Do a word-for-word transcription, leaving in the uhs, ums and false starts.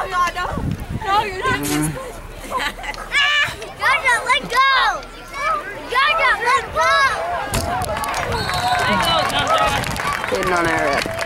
no, no, no. No, you're not just... Jojo, let go! Jojo, let go! Let go, Jojo. Hitting on our rep.